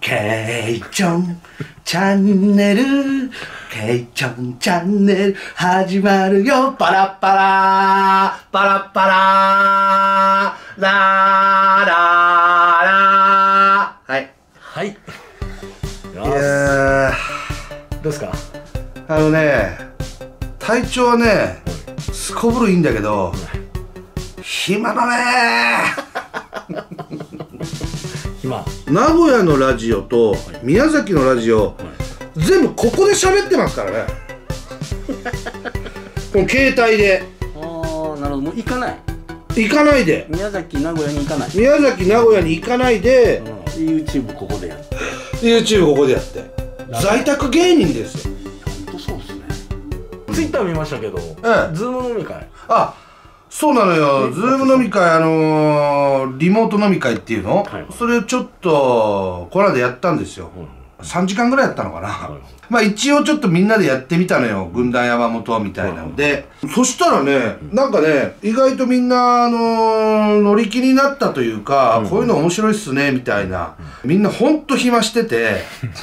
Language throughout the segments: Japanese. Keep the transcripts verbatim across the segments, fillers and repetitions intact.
ケイチョンチャンネル、ケイチョンチャンネル始まるよ。パラッパラーパラッパラーラーラーラー。はいはい。 いやどうですか？ あのね、体調はねすこぶるいいんだけど暇だね暇。 名古屋のラジオと宮崎のラジオ、はい、全部ここで喋ってますからねこの携帯で。 ああ、なるほど。もう行かない行かないで、 宮崎名古屋に行かない。 宮崎名古屋に行かないで、 うん、YouTube ここでやって YouTube ここでやって在宅芸人ですよ。 ほんとそうですね。Twitter 見ましたけど、ええ、Zoom 飲み会。あ、 そうなのよ。ズーム飲み会、あのー、リモート飲み会っていうの、はい、それをちょっとこの間やったんですよ、うん、さんじかんぐらいやったのかな、はい、まあ一応ちょっとみんなでやってみたのよ、軍団山本みたいなので、うん、そしたらね、なんかね意外とみんな、あのー、乗り気になったというか、うん、こういうの面白いっすねみたいな、うん、みんなほんと暇してて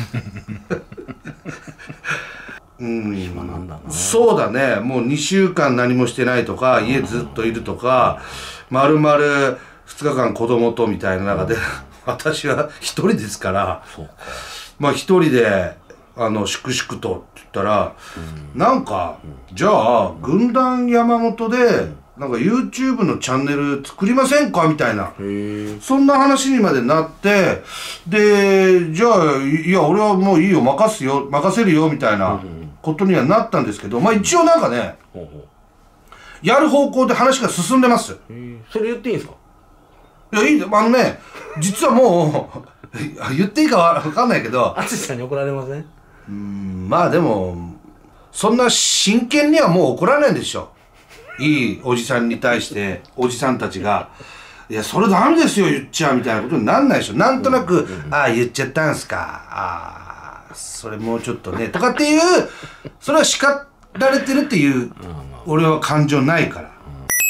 うん、暇なんだな。そうだね。もうにしゅうかん何もしてないとか、家ずっといるとか、まるまるふつかかん子供とみたいな中で私は一人ですから、まあ一人であの粛々とって言ったら、うん、なんか、うん、じゃあ軍団山本でなんか YouTube のチャンネル作りませんかみたいな、そんな話にまでなって、でじゃあいや俺はもういいよ、任すよ任せるよみたいなことにはなったんですけど、まあ一応なんかね、うん、やる方向で話が進んでます。 それ言っていいんですか？ いや、いい、あのね、実はもう言っていいかわかんないけど、 淳さんに怒られません？うーん、まあでもそんな真剣にはもう怒らないでしょ。いいおじさんに対しておじさんたちが「いやそれダメですよ言っちゃう」みたいなことになんないでしょ。なんとなく「ああ言っちゃったんすか、ああそれもうちょっとね」とかっていう、それは叱られてるっていう俺は感情ないから。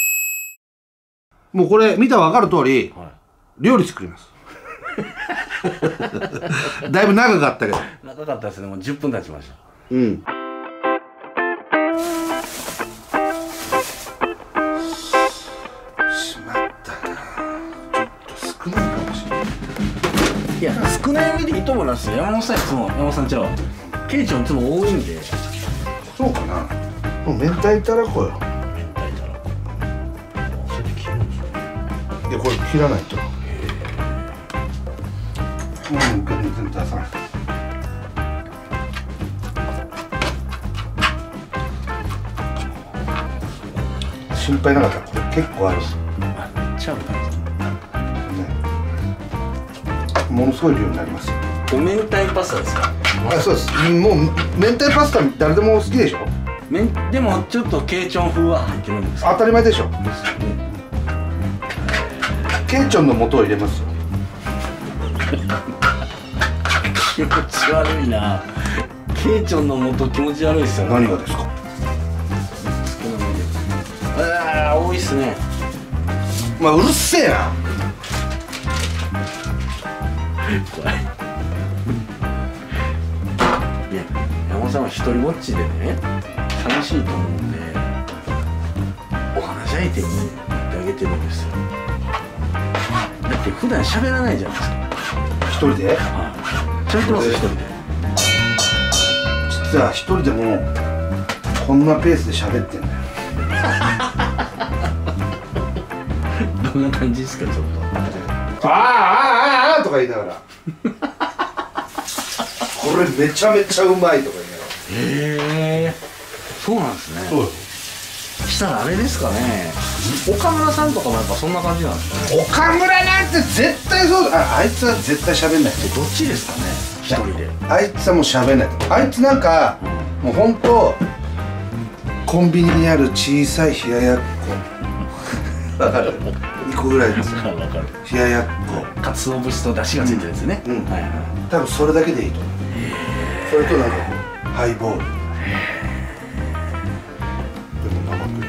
もうこれ見たら分かる通り料理作りますだいぶ長かったけど。 長かったですね。もうじゅっぷん経ちました。 うん。しまったな。ちょっと少ないかもしれない。 いや、少ない上でいいと思いますよ。山本さんいつも、山本さんちゃうわ、ケイちゃんいつも多いんで。 そうかな。もう明太たらこよ。 明太たらこ。それで切るんですよ。 いや、これ切らないと。もう全然出さない。心配なかったらこれ結構ある。 めっちゃある感じ。 ね、ものすごい量になりますよ。 お明太パスタですか？ あ、そうです。もう明太パスタ誰でも好きでしょ。 めんでもちょっとケイチョン風は入ってるんですか？ 当たり前でしょ。 ですよね。 ケイチョンの素を入れますよ。 気持ち悪いな。ケイチョンの素気持ち悪いですよね。 何がですか？ ああ、多いっすね。 まあうるせえな。 これいや、山本さんは一人ぼっちでね寂しいと思うんで、お話し相手に言ってあげてるんですよ。だって普段喋らないじゃないですか。 一人で？はい。 喋ってます一人で。 実は一人でもこんなペースで喋ってんだよどんな感じですか？ちょっとああああああとか言いながらこれめちゃめちゃうまいとか言いながら。 へえ、そうなんですね。 そうしたらあれですかね、岡村さんとかもやっぱそんな感じなんですかね。 岡村なんて絶対そうだ。 あ, あいつは絶対喋んない。 どっちですかね、一人で。 あいつはもう喋んない。あいつなんか、うん、もうほんとコンビニにある小さい冷ややっこわかる？にこぐらいですよ。 わかる。 冷ややっこ。 かつお節と出汁がついてるやつね。 うん。はいはい。多分それだけでいいと思う。それとなんかハイボール。でも生クリームです。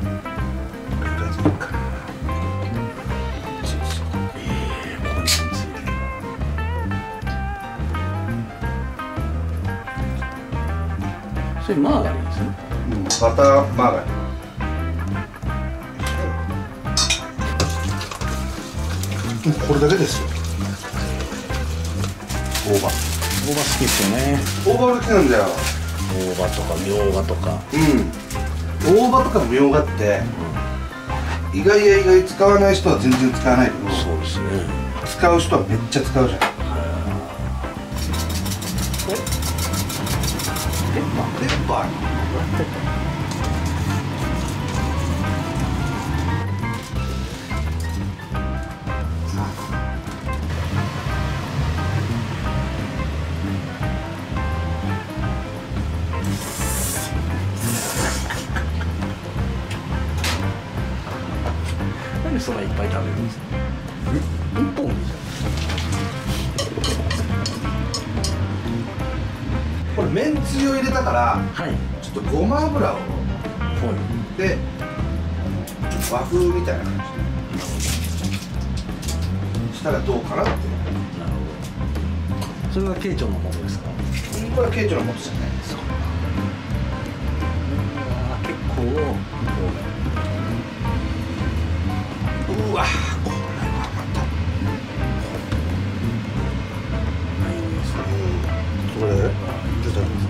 これぐらいでいいかな。チーズ。ええ、これチーズ。 それマーガリンですね。 うん、バターマーガリン。これだけですよ。大葉。大葉好きですよね。 大葉好きなんだよ。 大葉とかみょうがとか。 うん。大葉とかみょうがって、うん、意外や意外使わない人は全然使わないけど。 そうですね。 使う人はめっちゃ使うじゃん。え？ペッパー？ペッパー？ なんでそんないっぱい食べるんですか？一本でいいじゃん。 これめんつゆを入れたから、はい、ちょっとごま油を、はい、で和風みたいな感じでしたらどうかなって。なるほど。それがケイチョンのものですか？ これはケイチョンのものですよね。そう。 結構うわこれはまたないんですね。 これ出たんです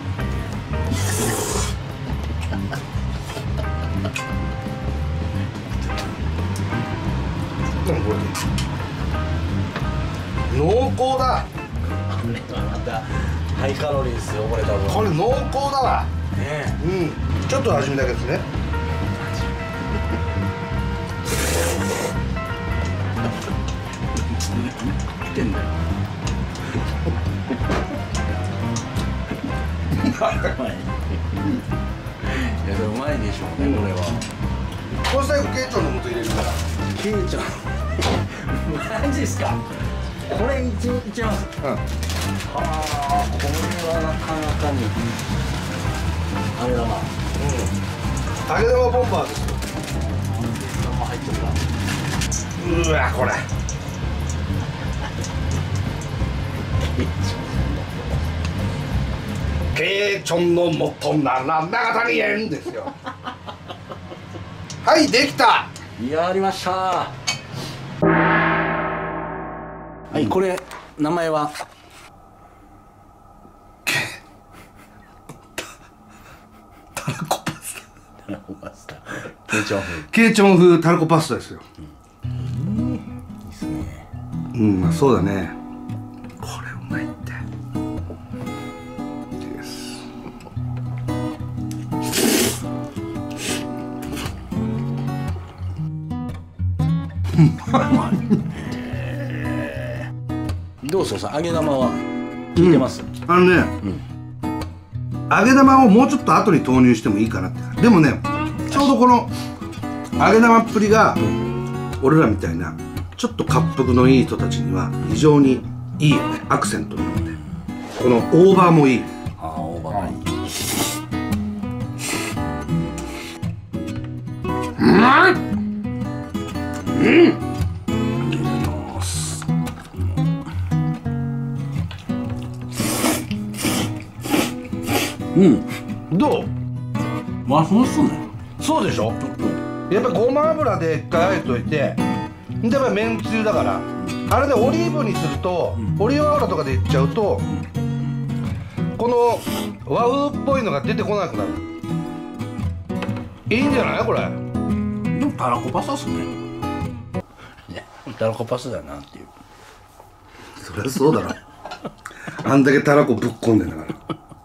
何これ濃厚だ。 これはまたハイカロリーですよこれ多分。 これ濃厚だわね。うん、ちょっと味見だけですね。 ってんだよ。うまい。いやでもうまいでしょうね、これは。 これ最後ケイチョンの素入れるから。 ケイチョンマジですか？これいっちゃいます。うん。はあ、これはなかなかに揚げ玉。うん。 揚げ玉ボンバーですよ。 揚げ玉入ってるな。 うわこれ。ケイチョンの元なら長谷園ですよ。はいできた。 やりました。はい、これ名前はたらこパスタ。 たらこパスタ。ケイチョン風。 ケイチョン風たらこパスタですよ。 うん、いいですね。 うん、まあそうだね。これうまいって。 どうですか、揚げ玉は効いてます？ うん、あのね、うん、揚げ玉をもうちょっと後に投入してもいいかなって。でもね、ちょうどこの揚げ玉っぷりが、うん、俺らみたいなちょっと滑腹のいい人たちには非常にいいよね。アクセントになって、この大葉もいい。 ああ、大葉がいい。 うまい。うん。 うん、 どう？ まあそうっすね。 そうでしょ。やっぱごま油で一回あえといて、でやっぱめんつゆだから、あれでオリーブにすると、うん、オリーブ油とかでいっちゃうと、うん、この和風っぽいのが出てこなくなる。いいんじゃないこれ。でもたらこパスタっすね。ね、たらこパスタだなっていう。 そりゃそうだろ。あんだけたらこぶっこんでんだから。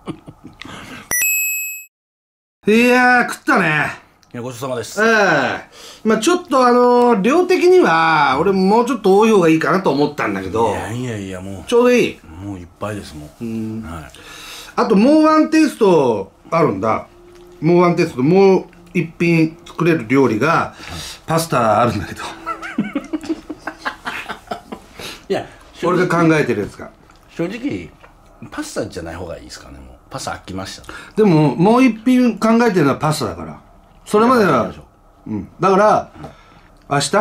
いやー食ったね。 いやごちそうさまです。 ええー、まあちょっとあのー、量的には俺もうちょっと多い方がいいかなと思ったんだけど。 いやいやいやもうちょうどいい。 もういっぱいですもん。うん、はい。 あともうワンテイストあるんだ。もうワンテイストもう一品作れる料理がパスタあるんだけど。 いや俺が考えてるやつが。 正直パスタじゃない方がいいですかね。もうパスタ飽きました。 でももう一品考えてるのはパスタだから。それまでは、うん、だから、うん、明日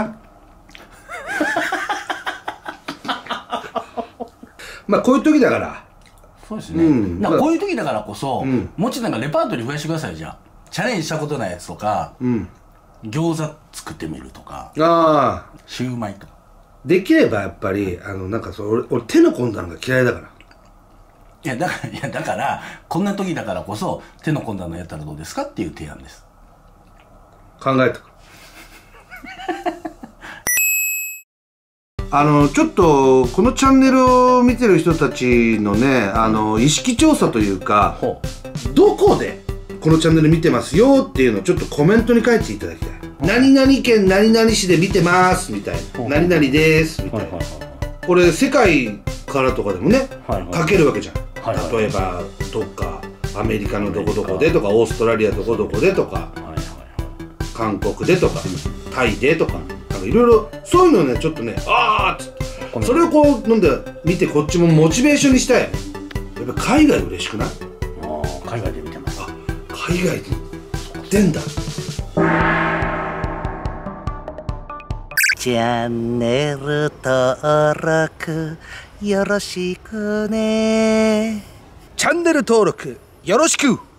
まあこういう時だからそうですね、うん、なんかこういう時だからこそ、うん、もうちょっとなんかレパートリー増やしてください。じゃあチャレンジしたことないやつとか、うん、餃子作ってみるとか、ああシューマイとかできればやっぱりあのなんかそう 俺, 俺手の込んだのが嫌いだから。 いやだからいやだからこんな時だからこそ手の込んだのやったらどうですかっていう提案です。 考えたあのちょっとこのチャンネルを見てる人たちのねあの意識調査というか、どこでこのチャンネル見てますよっていうのをちょっとコメントに書いていただきたい。何々県何々市で見てますみたいな、何々ですみたいな。これ世界からとかでもね書けるわけじゃん。例えばどっかアメリカのどこどこでとか、オーストラリアどこどこでとか、韓国でとか、タイでとか、なんかいろいろそういうのねちょっとね、あーっつってそれをこう飲んで見てこっちもモチベーションにしたい。やっぱ海外嬉しくない？ ああ海外で見てます。あ海外で出んだ。チャンネル登録よろしくね。チャンネル登録よろしく。